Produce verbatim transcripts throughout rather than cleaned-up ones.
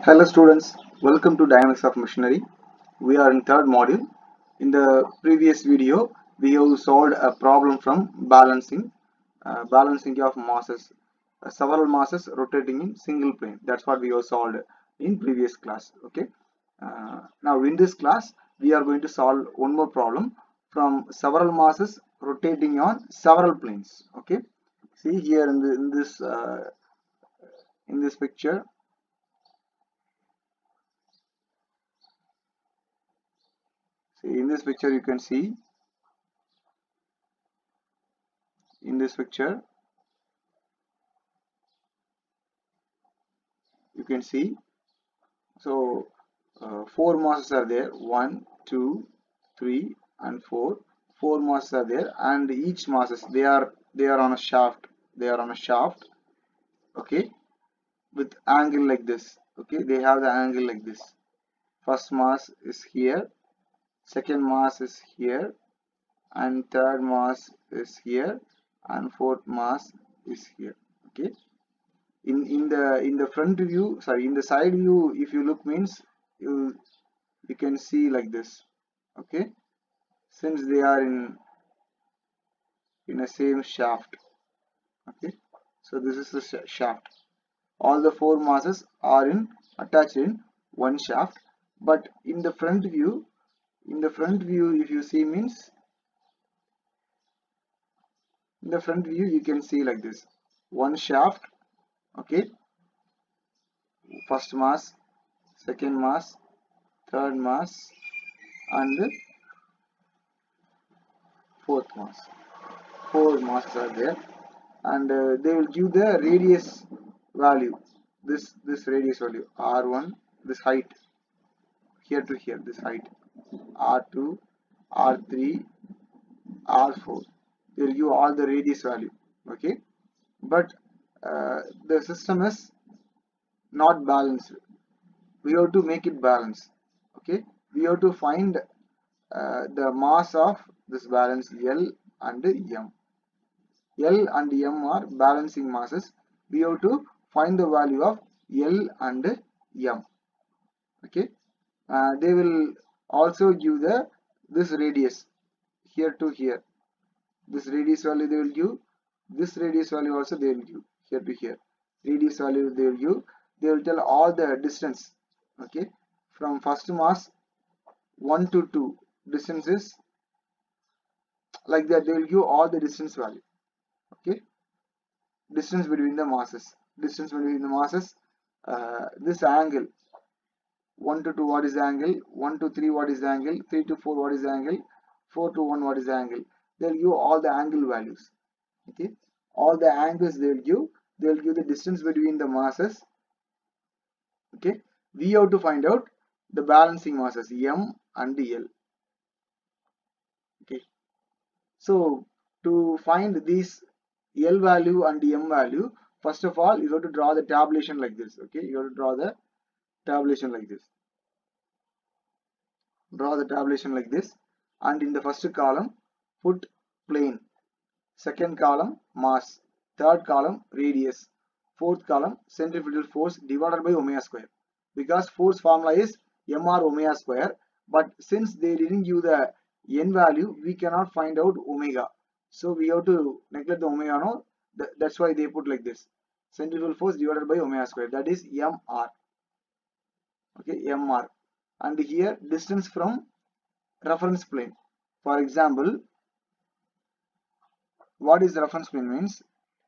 Hello students, welcome to Dynamics of Machinery. We are in third module. In the previous video, we have solved a problem from balancing, uh, balancing of masses, uh, several masses rotating in single plane. That's what we have solved in previous class. Okay. Uh, now in this class, we are going to solve one more problem from several masses rotating on several planes. Okay. See here in, the, in this uh, in this picture. See in this picture you can see in this picture you can see so uh, four masses are there, one two three and four. Four masses are there and each masses they are they are on a shaft, they are on a shaft. Okay, with angle like this. Okay, they have the angle like this. First mass is here, second mass is here, and third mass is here, and fourth mass is here. Okay, in in the in the front view, sorry, in the side view, if you look means you you can see like this. Okay, since they are in in a same shaft. Okay, so this is the sh shaft. All the four masses are in attached in one shaft, but in the front view, in the front view, if you see means in the front view you can see like this, one shaft. Okay, first mass, second mass, third mass, and fourth mass. Four masses are there, and uh, they will give the radius value. This this radius value R one, this height here to here, this height R two, R three, R four. They will give all the radius value. Okay, but uh, the system is not balanced. We have to make it balanced. Okay, we have to find uh, the mass of this balance L and M. L and M are balancing masses. We have to find the value of L and M. Okay, uh, they will also give the this radius here to here. This radius value they will give. This radius value also they will give here to here. Radius value they will give. They will tell all the distance. Okay, from first mass one to two distance is like that. They will give all the distance value. Okay, distance between the masses. Distance between the masses. Uh, this angle one to two what is the angle, one to three what is the angle, three to four what is the angle, four to one what is the angle. They'll give all the angle values. Okay, all the angles they'll give. They'll give the distance between the masses. Okay, we have to find out the balancing masses M and L. Okay, so to find these L value and M value, first of all you have to draw the tabulation like this. Okay, you have to draw the tabulation like this. Draw the tabulation like this, and in the first column put plane, second column mass, third column radius, fourth column centrifugal force divided by omega square, because force formula is mr omega square, but since they didn't give the n value we cannot find out omega, so we have to neglect the omega. No, that's why they put like this, centrifugal force divided by omega square, that is mr. Okay, mr. And here distance from reference plane. For example, what is the reference plane means?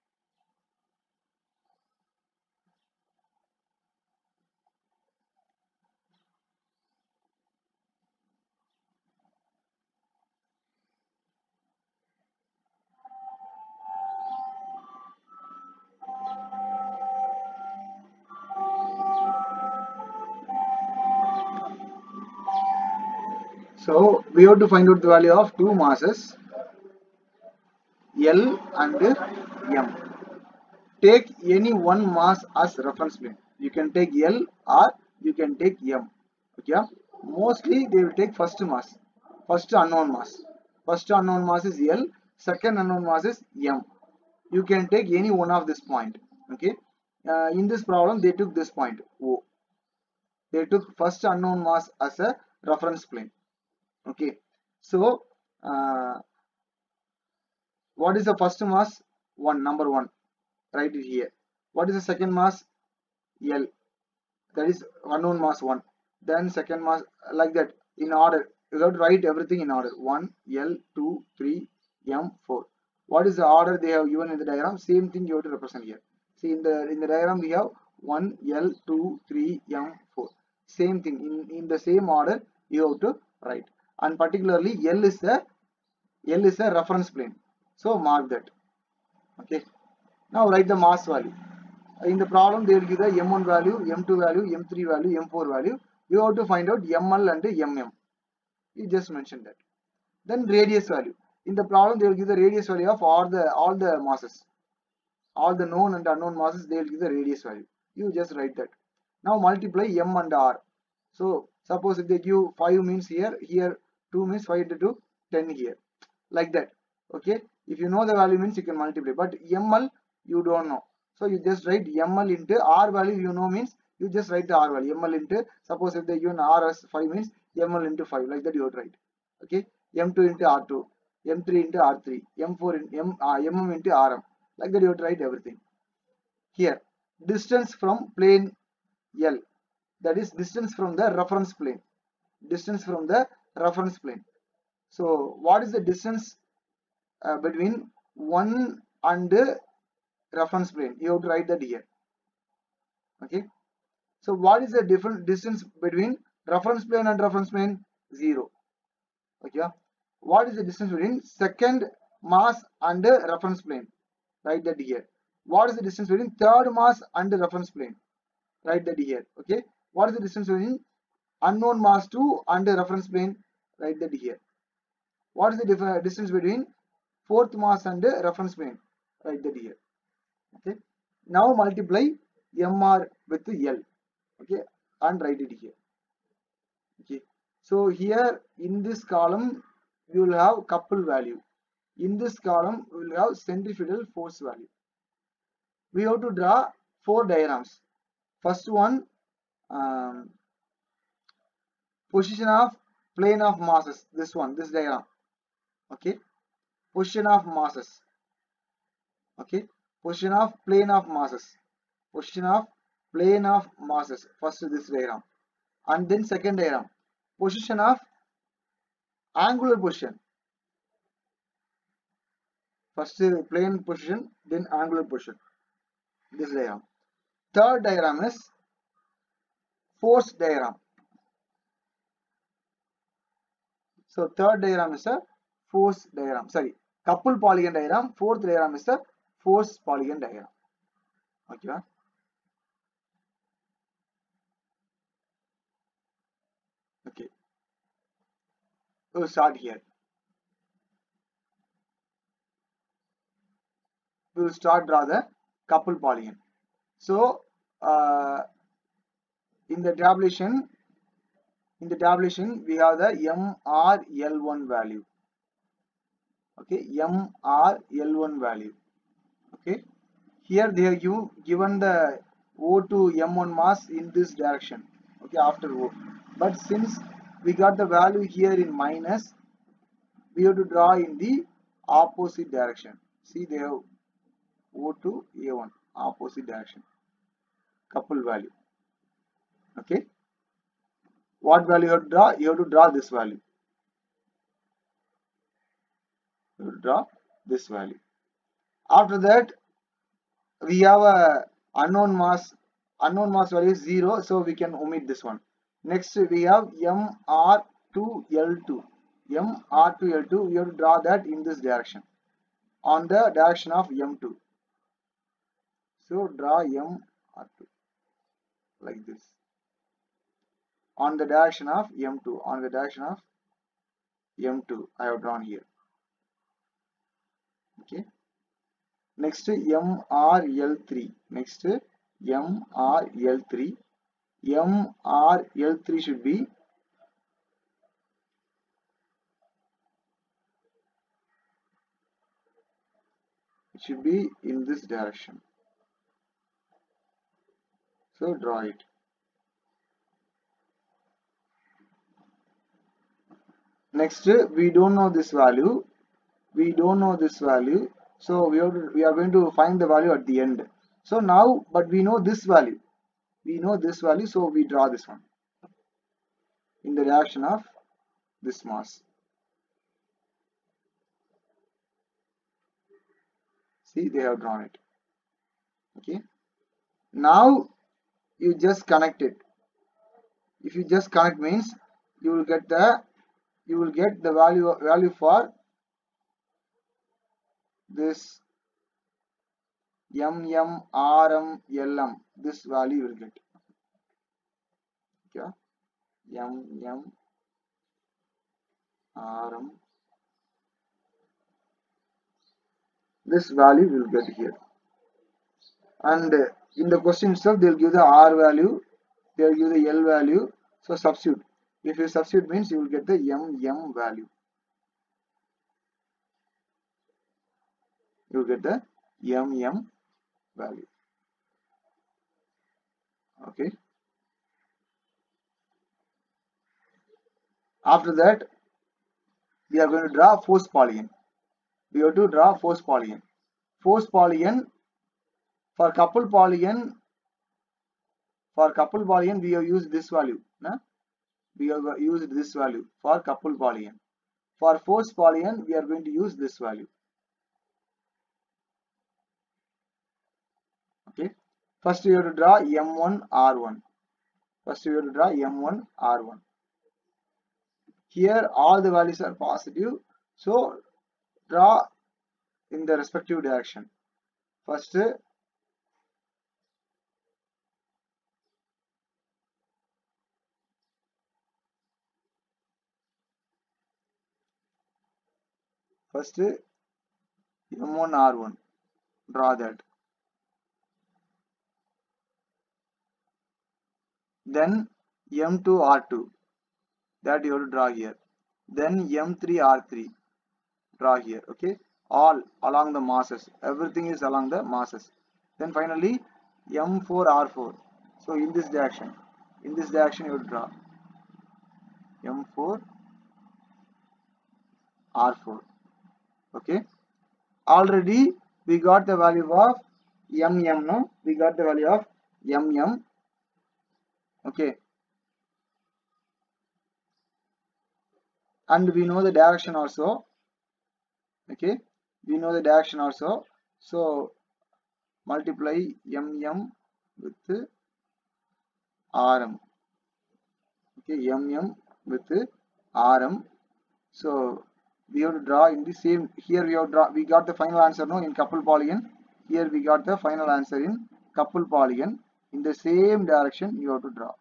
So we have to find out the value of two masses L and M. Take any one mass as reference plane. You can take L or you can take M. Okay. Mostly they will take first mass, first unknown mass. First unknown mass is L, second unknown mass is M. You can take any one of this point. Okay. Uh, in this problem they took this point O. they took first unknown mass as a reference plane. Okay, so uh, what is the first mass? One, number one, write it here. What is the second mass? L, that is unknown mass one. Then second mass, like that, in order. You have to write everything in order. one, L, two, three, M, four. What is the order they have given in the diagram? Same thing you have to represent here. See, in the in the diagram we have one, L, two, three, M, four. Same thing, in, in the same order you have to write. And particularly L is the L is a reference plane. So mark that. Okay. Now write the mass value. In the problem they will give the M one value, M two value, M three value, M four value. You have to find out M L and M M. You just mentioned that. Then radius value. In the problem they will give the radius value of all the all the masses. All the known and unknown masses, they will give the radius value. You just write that. Now multiply M and R. So suppose if they give five means here, here two means five into two, ten here. Like that. Okay. If you know the value means you can multiply. But M L you don't know. So you just write M L into R value you know means you just write the R value. M L into, suppose if they give an R as five means M L into five. Like that you would write. Okay. M two into R two. M three into R three. M four into M, uh, M M into R M. Like that you would write everything. Here. Distance from plane L. That is distance from the reference plane. Distance from the reference plane. So what is the distance uh, between one and the reference plane? You have to write that here. Okay. So what is the different distance between reference plane and reference plane? Zero. Okay. What is the distance between second mass and the reference plane? Write that here. What is the distance between third mass and the reference plane? Write that here. Okay. What is the distance between unknown mass two and the reference plane? Write that here. What is the distance between fourth mass and the reference plane? Write that here. Okay. Now multiply M R with L. Okay, and write it here. Okay. So here in this column we will have couple value. In this column we will have centrifugal force value. We have to draw four diagrams. First one, um, position of plane of masses. This one, this diagram. Okay. Position of masses. Okay. Position of plane of masses. Position of plane of masses. First this diagram. And then second diagram. Position of angular position. First plane position, then angular position. This diagram. Third diagram is force diagram. So third diagram is a force diagram. Sorry, couple polygon diagram. Fourth diagram is the force polygon diagram. Okay. Okay. We'll start here. We will start draw the couple polygon. So uh, in the tabulation, in the tabulation we have the M R L one value. Okay, M R L one value. Okay, here they have you given the O to M one mass in this direction. Okay, after O, but since we got the value here in minus, we have to draw in the opposite direction. See, they have O to A one, opposite direction, couple value. Okay, what value you have to draw? You have to draw this value. You have to draw this value. After that, we have a unknown mass. Unknown mass value is zero, so we can omit this one. Next, we have M R two L two. M R two L two, we have to draw that in this direction, on the direction of M two. So draw M R two like this, on the direction of M two, on the direction of M two I have drawn here. Okay. Next M R L three. Next M R L three. M R L three should be it should be in this direction. So draw it. Next, we don't know this value. We don't know this value. So we are, we are going to find the value at the end. So now, but we know this value. We know this value, so we draw this one in the direction of this mass. See, they have drawn it. Okay. Now you just connect it. If you just connect means you will get the you will get the value value for this M M R M L M. This value you will get. Okay. M M R M. This value will get here. And in the question itself, they will give the R value, they will give the L value. So substitute. If you substitute means you will get the M M value. You will get the M M value. Okay. After that, we are going to draw force polygon. We have to draw force polygon. Force polygon for couple polygon. For couple polygon, we have used this value. No? We have used this value for couple polygon. For force polygon, we are going to use this value. Okay. First, we have to draw M one R one. First, we have to draw M one R one. Here, all the values are positive. So, draw in the respective direction. First, first M one R one. Draw that. Then M two R two. That you have to draw here. Then M three R three. Draw here. Okay. All along the masses. Everything is along the masses. Then finally M four R four. So in this direction. In this direction you draw. M four R four. Okay. Already we got the value of M M. No? We got the value of M M. Okay. And we know the direction also. Okay. We know the direction also. So multiply M M with R M. Okay, M M with R M. So we have to draw in the same. Here we have draw. We got the final answer no in couple polygon. Here we got the final answer in couple polygon. In the same direction you have to draw.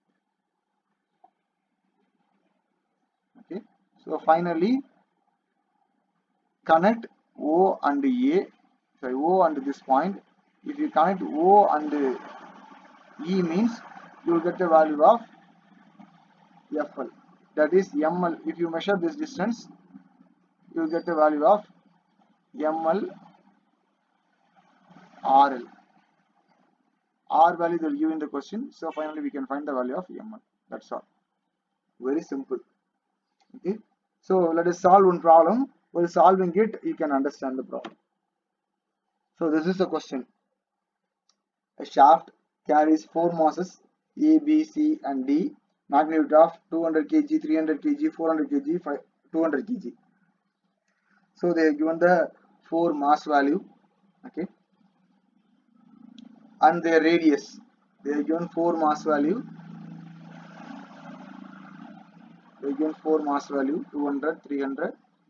Okay. So finally connect O and A. Sorry, O and this point. If you connect O and E means you will get the value of F L. That is M L. If you measure this distance, you will get the value of M L R L. R value they will give in the question. So finally we can find the value of M L. That's all. Very simple. Okay. So let us solve one problem. While solving it, you can understand the problem. So this is the question. A shaft carries four masses A, B, C and D. Magnitude of two hundred kilograms, three hundred kilograms, four hundred kilograms, two hundred kilograms. So they have given the four mass value. Okay. And their radius. They have given four mass value. They have given four mass value two hundred, three hundred,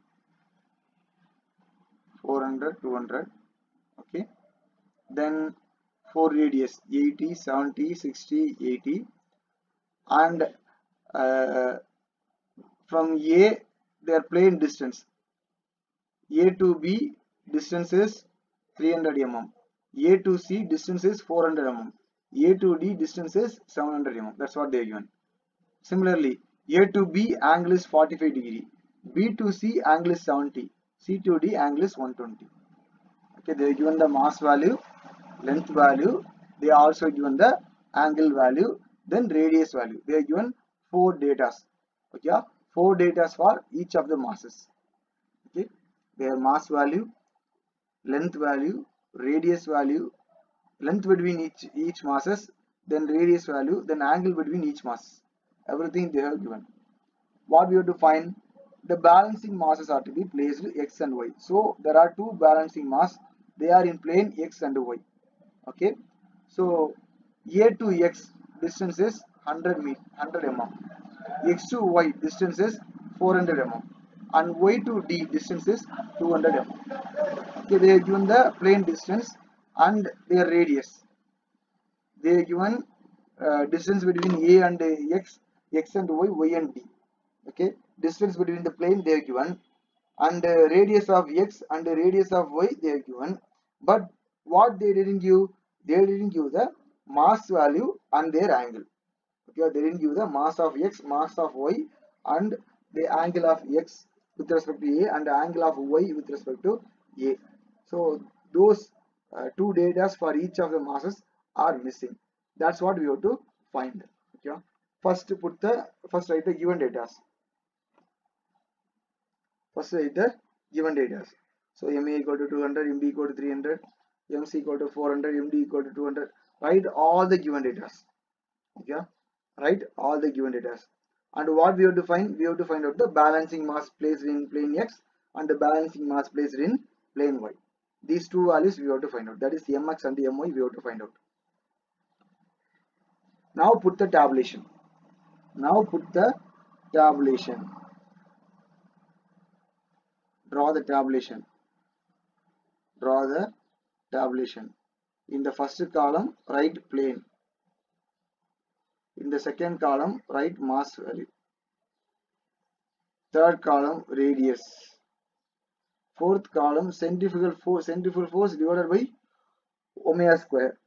four hundred, two hundred. Okay. Then four radius eighty, seventy, sixty, eighty. And uh, from A they are plane distance. A to B distance is three hundred millimeters. A to C distance is four hundred millimeters. A to D distance is seven hundred millimeters. That's what they are given. Similarly, A to B angle is forty-five degree. B to C angle is seventy. C to D angle is one hundred twenty. Okay, they are given the mass value, length value. They are also given the angle value, then radius value. They are given four data. Okay, four data for each of the masses. Okay, their mass value, length value, radius value, length between each each masses, then radius value, then angle between each mass. Everything they have given. What we have to find? The balancing masses are to be placed x and y. So there are two balancing mass. They are in plane x and y. Okay. So A to x distance is one hundred meter, one hundred millimeters. X to y distance is four hundred millimeters, and y to d distance is two hundred millimeters. Okay, they are given the plane distance and their radius. They are given uh, distance between a and x, x and y, y and d. Okay, distance between the plane they are given, and uh, radius of x and the radius of y they are given. But what they didn't give? They didn't give the mass value and their angle. Okay, they didn't give the mass of x, mass of y, and the angle of x with respect to a and the angle of y with respect to a. So those uh, two data for each of the masses are missing. That's what we have to find. Okay, first put the first write the given data. First write the given data. So M A equal to two hundred, M B equal to three hundred, M C equal to four hundred, M D equal to two hundred. Write all the given data. Okay, write all the given data. And what we have to find? We have to find out the balancing mass placed in plane x and the balancing mass placed in plane y. These two values we have to find out. That is mx and my we have to find out. Now put the tabulation. Now put the tabulation. Draw the tabulation. Draw the tabulation. In the first column, write plane. In the second column, write mass value. Third column, radius. Fourth column, centrifugal force, centrifugal force divided by omega square.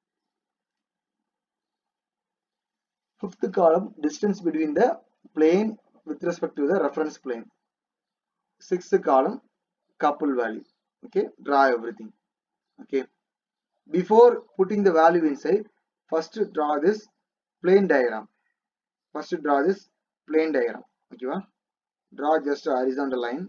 Fifth column, distance between the plane with respect to the reference plane. Sixth column, couple value. Okay, draw everything. Okay, before putting the value inside, first draw this plane diagram. First draw this plane diagram. Okay, draw just a horizontal line.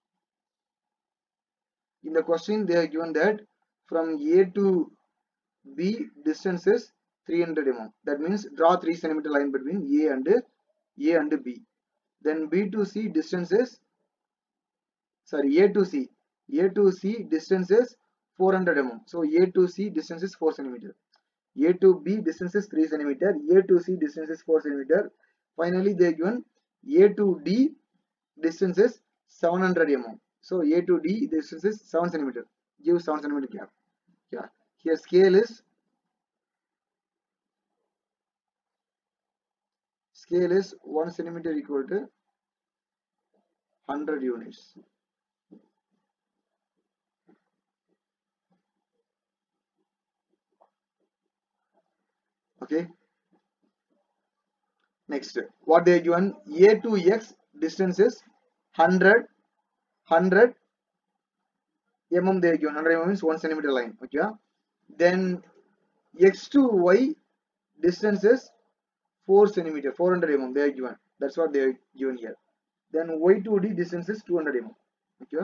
In the question, they are given that from A to B distance is three hundred millimeters. That means draw three centimeter line between A and A and B. Then B to C distance is sorry A to C. A to C distance is four hundred millimeters. So A to C distance is four centimeters. A to B distance is three centimeters. A to C distance is four centimeters. Finally, they are given A to D distance is seven hundred millimeters. So A to D distance is seven centimeters. Give seven centimeter gap. Yeah. Here scale is scale is one centimeter equal to one hundred units. Okay. Next, what they are given? A to X distance is one hundred, one hundred mm. They are given one hundred millimeters means one centimeter line. Okay. Then X to Y distance is four centimeter, four hundred millimeters. They are given. That's what they are given here. Then Y to D distance is two hundred millimeters. Okay.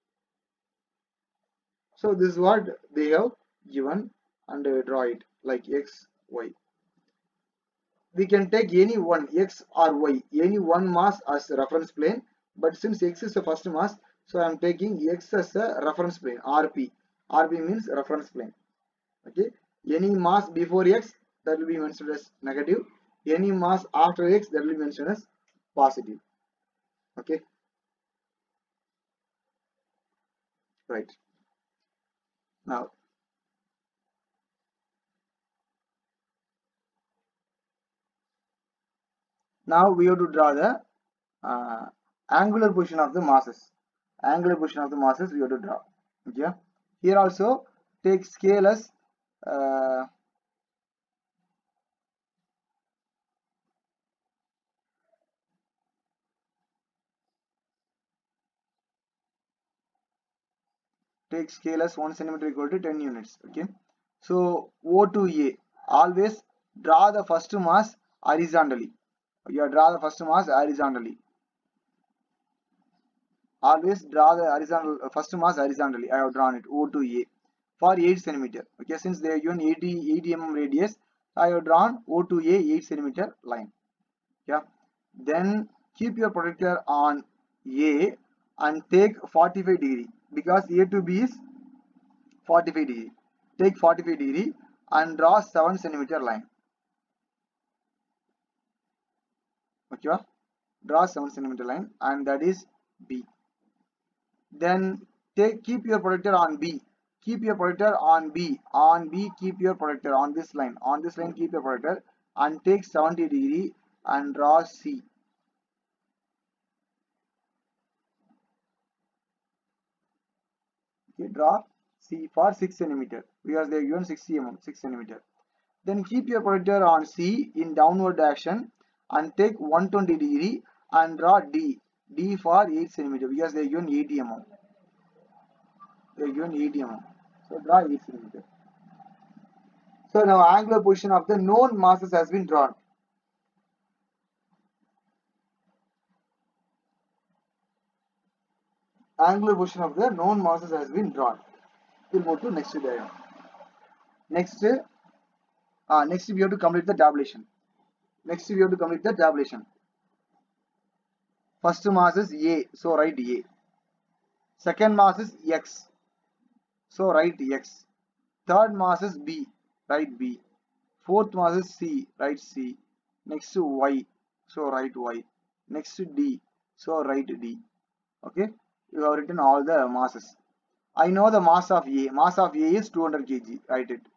So this is what they have given, and uh, draw it like X, Y. We can take any one X or Y, any one mass as a reference plane, but since X is the first mass, so I am taking X as a reference plane, R P. R P means reference plane. Okay. Any mass before X, that will be mentioned as negative. Any mass after X, that will be mentioned as positive. Okay. Right. Now, now we have to draw the uh, angular position of the masses. Angular position of the masses we have to draw. Okay. Here also take scale as uh, take scale as one centimeter equal to ten units. Okay. So O to A, always draw the first mass horizontally. You draw the first mass horizontally. Always draw the horizontal uh, first mass horizontally. I have drawn it O to A for eight centimeter. Okay, since they are given eighty, eighty millimeter radius, I have drawn O to A eight centimeter line. Yeah, then keep your projector on A and take forty-five degree, because A to B is forty-five degree. Take forty-five degree and draw seven centimeter line. Okay, draw seven centimeter line, and that is B. Then take keep your projector on B. Keep your projector on B. On B, keep your projector on this line. On this line, keep your projector and take seventy degree and draw C. Okay, draw C for six centimeter, because they are given sixty millimeter, six centimeter. Then keep your projector on C in downward direction and take one hundred twenty degree and draw D. D for eight centimeter, because they are given eighty millimeter. They are given eighty millimeter. So draw eight centimeter. So now angular position of the known masses has been drawn. Angular position of the known masses has been drawn. We'll move to next diagram. Next, uh, next we have to complete the tabulation. Next we have to complete the tabulation. First mass is A, so write A. Second mass is X, so write X. Third mass is B, write B. Fourth mass is C, write C. Next to Y, so write Y. Next to D, so write D. Okay, you have written all the masses. I know the mass of A. Mass of A is two hundred kilograms. Write it.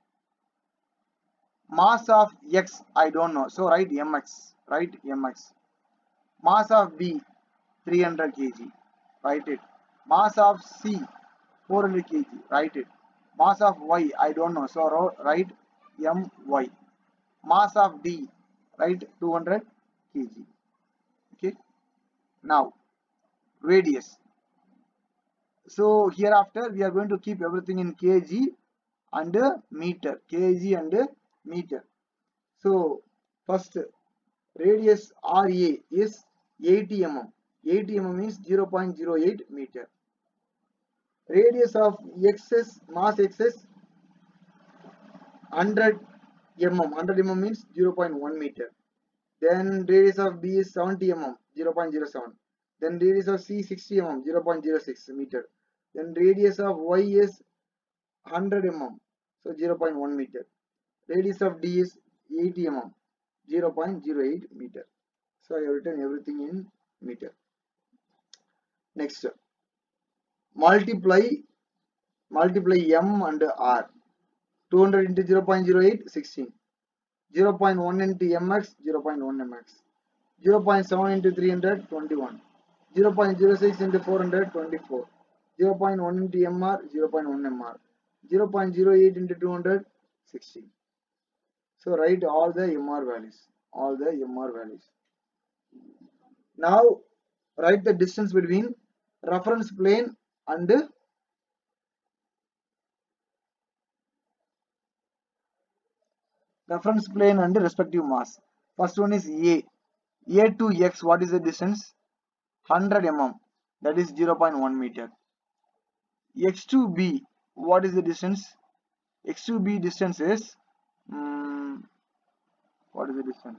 Mass of X, I don't know, so write M X. Write M X. Mass of B, three hundred kilograms. Write it. Mass of C, four hundred kilograms. Write it. Mass of Y, I don't know, so write M Y. Mass of D, write two hundred kilograms. Okay. Now, radius. So hereafter we are going to keep everything in kg and meter. Kg and meter. So first, radius R A is eighty millimeters. eighty millimeters means zero point zero eight meter. Radius of X S, mass X S, one hundred millimeters. one hundred millimeters means zero point one meter. Then radius of B is seventy millimeters, zero point zero seven. Then radius of C sixty millimeters, zero point zero six meter. Then radius of Y is one hundred millimeters, so zero point one meter. Radius of D is eighty millimeters, zero point zero eight meter. So I have written everything in meter. Next, multiply multiply M and R. two hundred into zero point zero eight, sixteen. zero point one into mx, zero point one mx. zero point seven into three hundred, twenty-one. zero point zero six into four hundred, twenty-four. zero point one into mr, zero point one mr. zero point zero eight into two hundred, sixteen. So write all the mr values. All the mr values. Now write the distance between reference plane and reference plane and respective mass. First one is A. A to X, what is the distance? one hundred millimeters, that is zero point one meter. X to B, what is the distance? X to B distance is, um, what is the distance?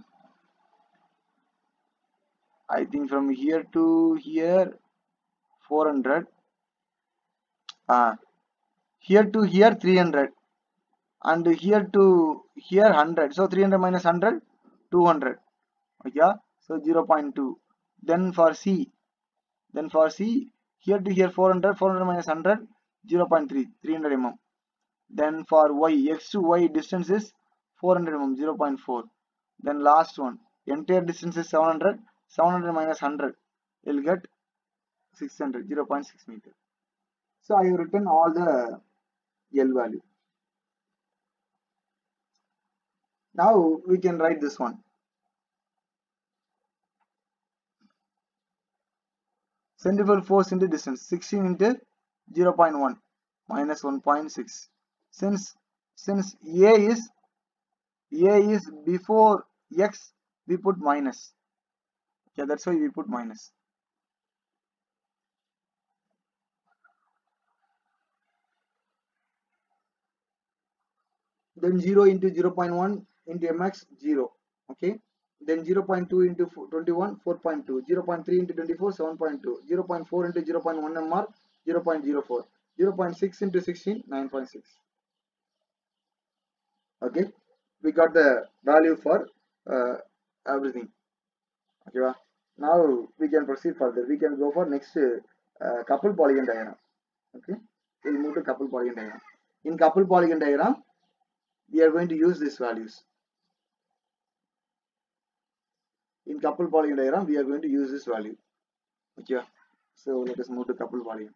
I think from here to here, four hundred. Uh, here to here, three hundred. And here to here, one hundred. So three hundred minus one hundred, two hundred. Okay, so zero point two. Then for C, then for C, here to here, four hundred. four hundred minus one hundred, zero point three, three hundred millimeters. Then for Y, X to Y distance is four hundred millimeters, zero point four. Then last one, entire distance is seven hundred. seven hundred minus one hundred, you'll get six hundred, zero point six meter. So I have written all the L value. Now we can write this one. Centrifugal force into distance, sixteen into zero point one minus one point six. Since since A is A is before X, we put minus. Yeah, that's why we put minus. then zero into zero point one into mx, zero. Okay, then zero point two into twenty-one, four point two, zero point three into twenty-four, seven point two, zero point four into zero point one mr, zero point zero four, zero point six into sixteen, nine point six. Okay, we got the value for uh, everything. Okay, now we can proceed further. We can go for next uh, couple polygon diagram. Okay, we'll move to couple polygon diagram. In couple polygon diagram, we are going to use these values. In couple polygon diagram, we are going to use this value. Okay, so let us move to couple polygon.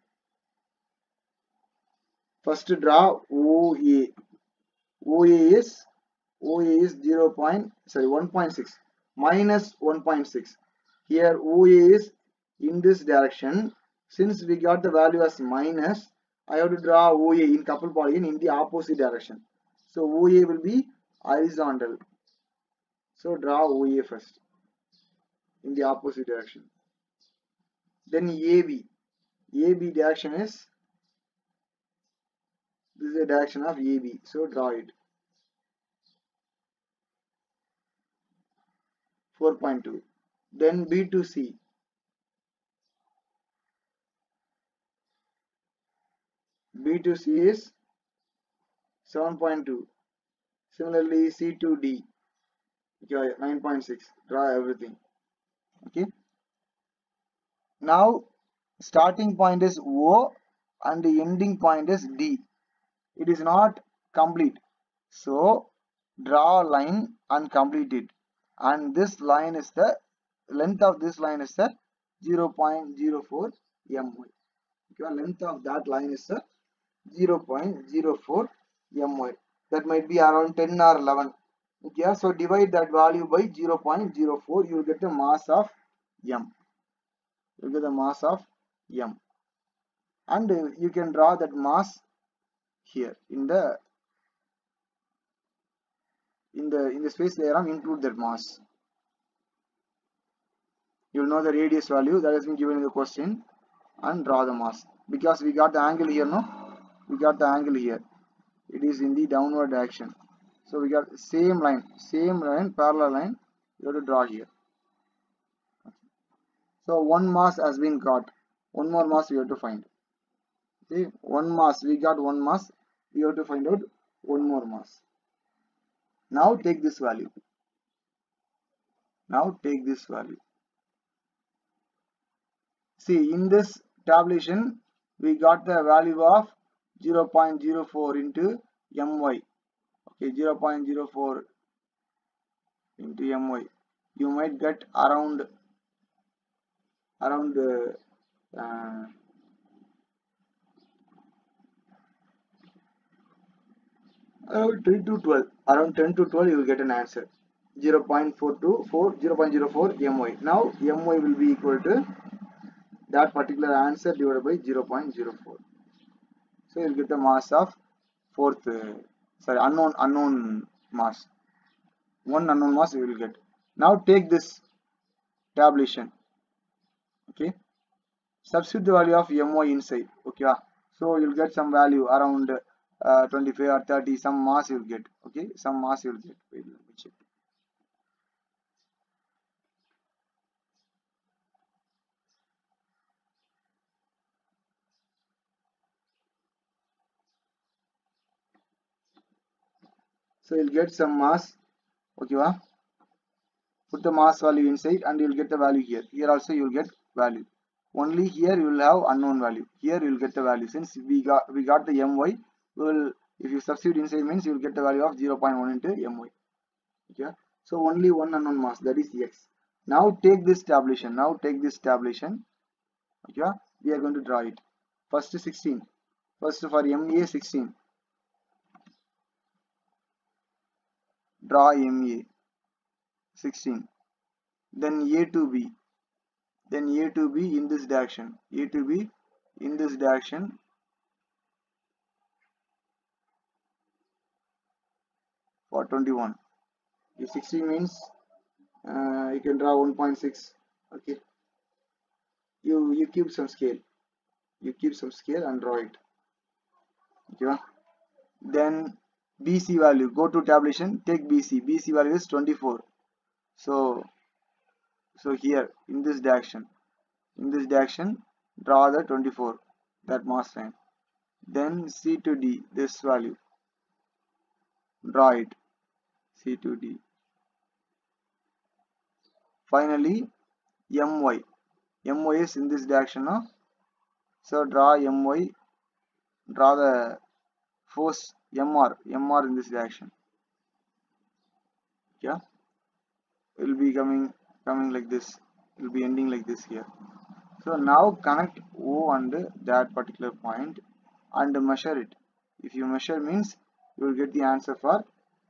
First draw O A. O A is O A is zero. Sorry, one point six minus one point six. Here O A is in this direction. Since we got the value as minus, I have to draw O A in couple polygon in the opposite direction. So O A will be horizontal. So draw O A first in the opposite direction. Then A B. A B direction is, this is the direction of A B. So draw it. four point two. Then B to C. B to C is seven point two. Similarly, C to D. Okay, nine point six. Draw everything. Okay. Now, starting point is O and the ending point is D. It is not complete. So, draw a line and complete it. And this line is the length of this line is the zero point zero four m y. Okay, length of that line is the zero point zero four m y. That might be around ten or eleven. Okay, so divide that value by zero point zero four, you will get the mass of m. You get the mass of m, and you can draw that mass here in the in the in the space diagram. Include that mass. You will know the radius value that has been given in the question, and draw the mass. Because we got the angle here, no? We got the angle here. It is in the downward direction. So we got same line, same line, parallel line. You have to draw here. So one mass has been got. One more mass we have to find. See, one mass, we got one mass. We have to find out one more mass. Now take this value. Now take this value. See, in this tabulation, we got the value of zero point zero four into my. Okay, zero point zero four into my. You might get around around uh, uh, around ten to twelve. Around ten to twelve, you will get an answer. zero point four two four, zero point zero four my. Now my will be equal to that particular answer divided by zero point zero four. So you will get the mass of fourth, uh, sorry, unknown unknown mass. One unknown mass you will get. Now take this tabulation. Okay, substitute the value of my inside. Okay, so you'll get some value around uh, twenty-five or thirty. Some mass you'll get. Okay, some mass you'll get. Wait, let me check. So you'll get some mass. Okay, put the mass value inside and you'll get the value here. Here also you'll get value. Only here you will have unknown value. Here you will get the value. Since we got we got the my, we will, if you substitute inside, means you will get the value of zero point one into my. Okay, so only one unknown mass, that is x. Now take this tabulation. Now take this tabulation. Okay, we are going to draw it. First sixteen. First for M A sixteen. Draw M A sixteen. Then A to B. Then A to B in this direction. A to B in this direction. For twenty-one. If sixteen means uh, you can draw one point six. Okay. You you keep some scale. You keep some scale and draw it. Okay. Then B C value, go to tabulation, take B C. B C value is twenty-four. So, so here in this direction, in this direction, draw the twenty-four, that mass line. Then C to D, this value, draw it, C to D. Finally, M Y. M Y is in this direction, no? So draw M Y, draw the force M R, M R in this direction. Yeah, it will be coming coming like this, it will be ending like this here. So now connect O and that particular point and measure it. If you measure means you will get the answer for,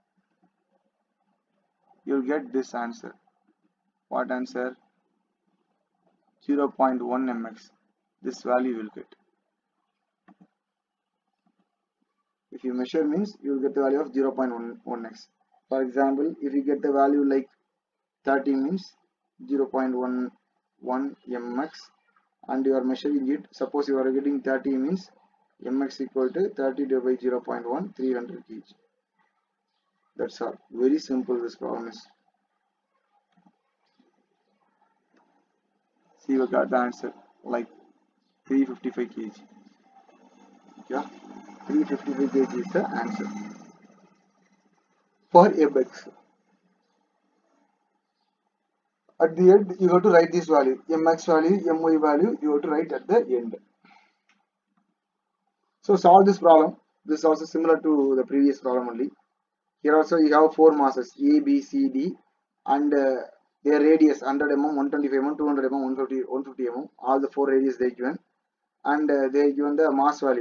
you will get this answer. What answer? zero point one M X. This value you will get. If you measure means you will get the value of zero point one x. For example, if you get the value like thirty means zero point one one M X, and you are measuring it. Suppose you are getting thirty means M X equal to thirty divided by zero point one, three hundred kilograms. That's all. Very simple this problem is. See, we got the answer like three hundred fifty-five kilograms. Yeah, three hundred fifty-five kilograms is the answer for M X. At the end, you have to write this value, M X value, M Y value, you have to write at the end. So solve this problem. This is also similar to the previous problem only. Here also you have four masses A, B, C, D, and uh, their radius one hundred millimeters, one twenty-five millimeters, two hundred millimeters, one fifty millimeters. All the four radius they given, and uh, they given the mass value.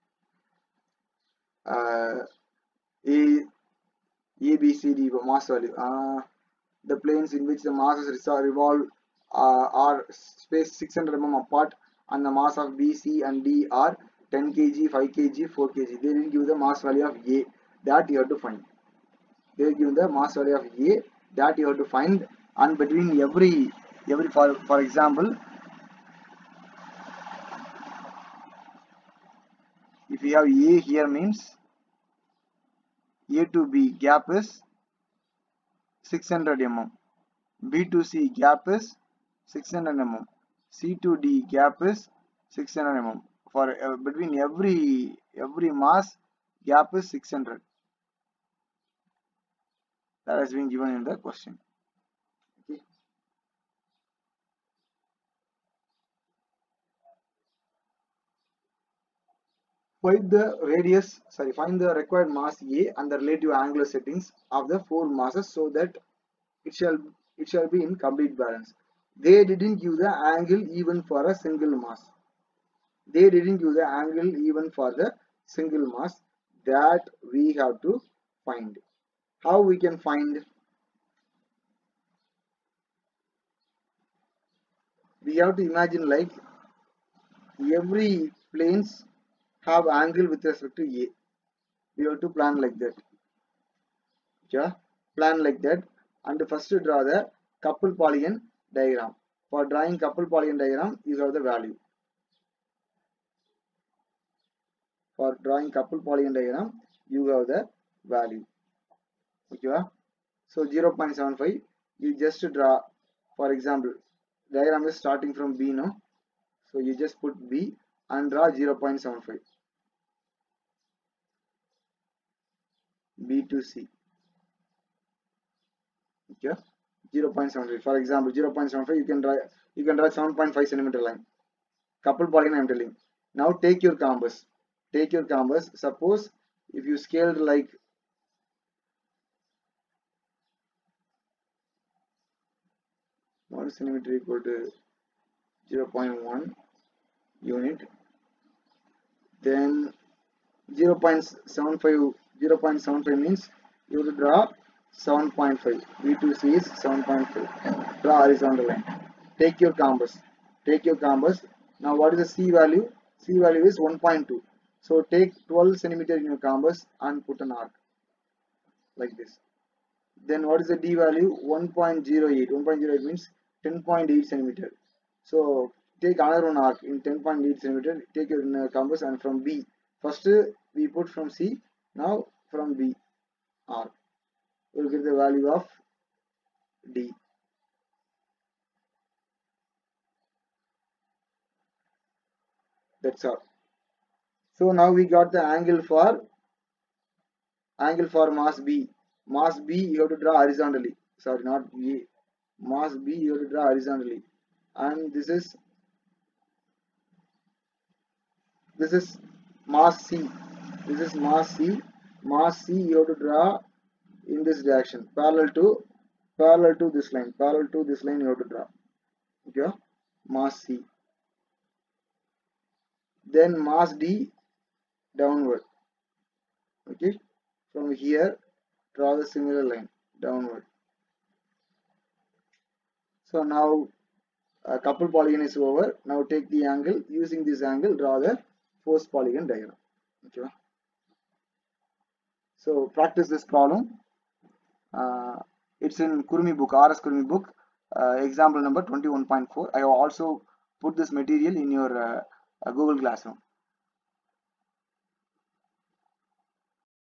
Uh, A, A, B, C, D mass value. Uh, the planes in which the masses revolve uh, are spaced six hundred millimeters apart, and the mass of B, C, and D are ten kilograms, five kilograms, four kilograms. They will give the mass value of A, that you have to find. They will give the mass value of A, that you have to find, and between every every for for example, if you have A here means A to B gap is six hundred millimeters, B to C gap is six hundred millimeters, C to D gap is six hundred millimeters. For uh, between every every mass gap is six hundred. That has been given in the question. Okay. Find the radius, sorry, find the required mass A and the relative angular settings of the four masses so that it shall it shall be in complete balance. They didn't give the angle even for a single mass. They didn't give the angle even for the single mass, that we have to find. How we can find? We have to imagine like every planes have angle with respect to A. We have to plan like that. Yeah, plan like that, and first draw the couple polygon diagram. For drawing couple polygon diagram, these are the value. For drawing couple polygon diagram, you have the value. Okay, so zero point seven five, you just draw. For example, diagram is starting from B, no? So you just put B and draw zero point seven five. B to C. Okay, zero point seven five. For example, zero point seven five, you can draw you can draw seven point five centimeter line. Couple polygon I am telling. Now take your compass. Take your compass. Suppose if you scaled like one centimeter equal to zero point one unit, then zero point seven five, zero point seven five means you will draw seven point five. B to C is seven point five. Draw horizontal line. Take your compass. Take your compass. Now what is the C value? C value is one point two. So take twelve centimeter in your compass and put an arc like this. Then what is the D value? one point zero eight. one point zero eight means ten point eight centimeter. So take another one arc in ten point eight centimeter. Take your compass and from B. First we put from C. Now from B, R. You will get the value of D. That's all. So now we got the angle for angle for mass B. Mass B you have to draw horizontally. Sorry, not A. Mass B you have to draw horizontally. And this is this is mass C. This is mass C. Mass C you have to draw in this direction, parallel to parallel to this line. Parallel to this line you have to draw. Okay, mass C. Then mass D downward. Okay, from here draw the similar line downward. So now a couple polygon is over. Now take the angle. Using this angle, draw the force polygon diagram. Okay. So practice this problem. Uh, it's in Kurumi book, R S Kurumi book, uh, example number twenty-one point four. I have also put this material in your uh, uh, Google Classroom.